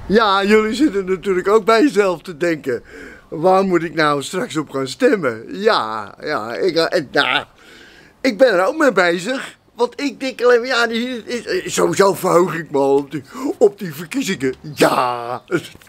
Ja, jullie zitten natuurlijk ook bij jezelf te denken. Waar moet ik nou straks op gaan stemmen? Ja, ik ben er ook mee bezig. Want ik denk alleen, ja, sowieso verheug ik me al op die verkiezingen. Ja.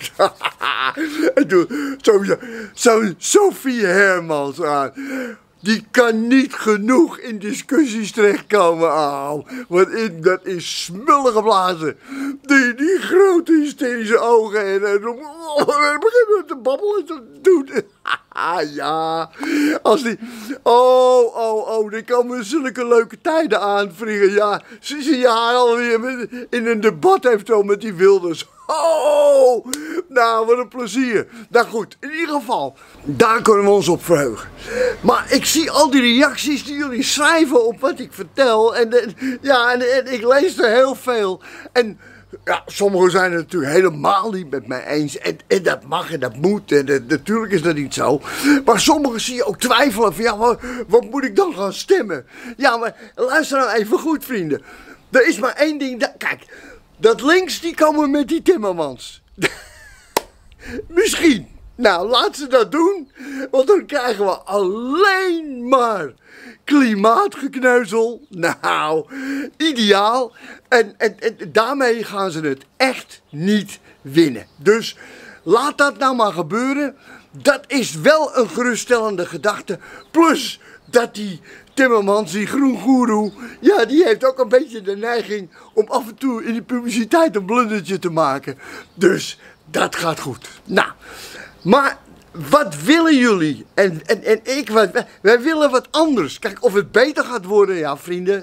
En toen sowieso Sophie Hermans aan. Die kan niet genoeg in discussies terechtkomen. Dat is smullen geblazen. Die grote hysterische ogen en beginnen te babbelen te doen. Ja, als die... er komen zulke leuke tijden aan, vrienden. Ja, zie je haar alweer in een debat eventueel met die Wilders. Nou, wat een plezier. Nou goed, in ieder geval, daar kunnen we ons op verheugen. Maar ik zie al die reacties die jullie schrijven op wat ik vertel. En ik lees er heel veel. En ja, sommigen zijn het natuurlijk helemaal niet met mij eens. En dat mag en dat moet. En natuurlijk is dat niet zo. Maar sommigen zie je ook twijfelen van, ja, wat moet ik dan gaan stemmen? Ja, maar luister nou even goed, vrienden. Er is maar één ding. Kijk, dat links, die komen met die Timmermans. Misschien. Nou, laat ze dat doen. Want dan krijgen we alleen maar klimaatgekneuzel. Nou, ideaal. En daarmee gaan ze het echt niet winnen. Dus laat dat nou maar gebeuren. Dat is wel een geruststellende gedachte. Plus dat die Timmermans, die groengoeroe, ja, die heeft ook een beetje de neiging om af en toe in de publiciteit een blundertje te maken. Dus dat gaat goed. Nou, maar wat willen jullie? En wij willen wat anders. Kijk, of het beter gaat worden, ja, vrienden.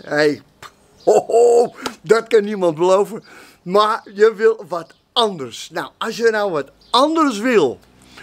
Dat kan niemand beloven. Maar je wil wat anders. Nou, als je nou wat anders wil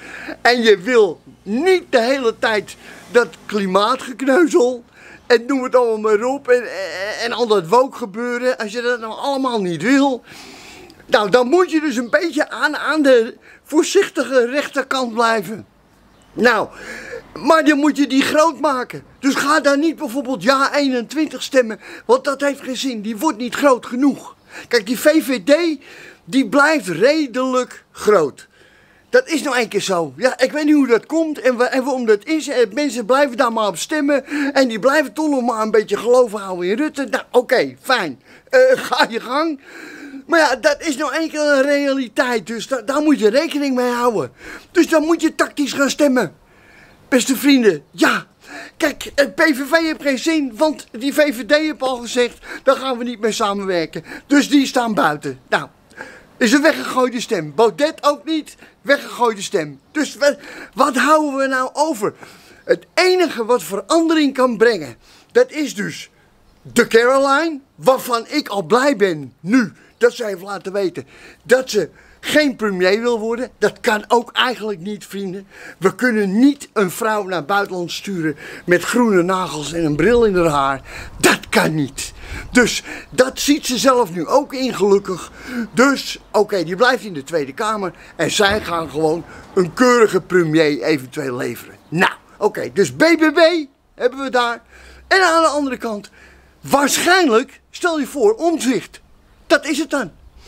en je wil niet de hele tijd dat klimaatgekneuzel en noem het allemaal maar op en al dat woke gebeuren, als je dat nou allemaal niet wil, nou, dan moet je dus een beetje aan de voorzichtige rechterkant blijven. Nou, maar dan moet je die groot maken. Dus ga daar niet bijvoorbeeld ja 21 stemmen, want dat heeft geen zin. Die wordt niet groot genoeg. Kijk, die VVD, die blijft redelijk groot. Dat is nou een keer zo. Ja, ik weet niet hoe dat komt en waarom dat is. Mensen blijven daar maar op stemmen. En die blijven toch nog maar een beetje geloven houden in Rutte. Nou, oké, fijn. Ga je gang. Maar ja, dat is nou een keer een realiteit. Dus daar moet je rekening mee houden. Dus dan moet je tactisch gaan stemmen. Beste vrienden, ja. Kijk, het PVV heeft geen zin, want die VVD heeft al gezegd, daar gaan we niet mee samenwerken. Dus die staan buiten. Nou, is een weggegooide stem. Baudet ook niet, weggegooide stem. Dus wat houden we nou over? Het enige wat verandering kan brengen, dat is dus de Caroline, waarvan ik al blij ben nu, dat ze heeft laten weten dat ze geen premier wil worden. Dat kan ook eigenlijk niet, vrienden. We kunnen niet een vrouw naar buitenland sturen met groene nagels en een bril in haar haar. Dat kan niet. Dus dat ziet ze zelf nu ook in, gelukkig. Dus, oké, die blijft in de Tweede Kamer en zij gaan gewoon een keurige premier eventueel leveren. Nou, oké, dus BBB hebben we daar. En aan de andere kant, waarschijnlijk, stel je voor, Omtzigt. Dat is het dan.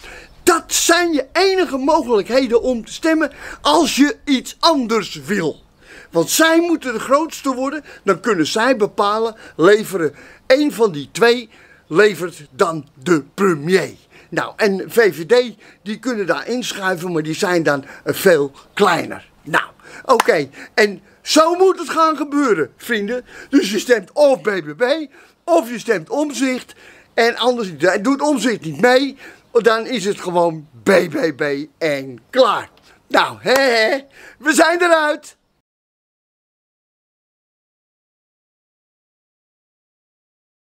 Dat zijn je enige mogelijkheden om te stemmen als je iets anders wil. Want zij moeten de grootste worden, dan kunnen zij bepalen, leveren één van die twee, levert dan de premier. Nou, en VVD, die kunnen daar inschuiven, maar die zijn dan veel kleiner. Nou, oké, en zo moet het gaan gebeuren, vrienden. Dus je stemt of BBB, of je stemt Omtzigt, en anders doet Omtzigt niet mee, dan is het gewoon BBB en klaar. Nou, we zijn eruit.